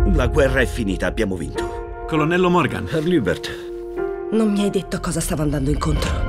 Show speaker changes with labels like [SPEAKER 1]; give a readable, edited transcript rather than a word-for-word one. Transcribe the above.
[SPEAKER 1] La guerra è finita, abbiamo vinto.
[SPEAKER 2] Colonnello Morgan.
[SPEAKER 1] Herr Lübert.
[SPEAKER 3] Non mi hai detto a cosa stavo andando incontro.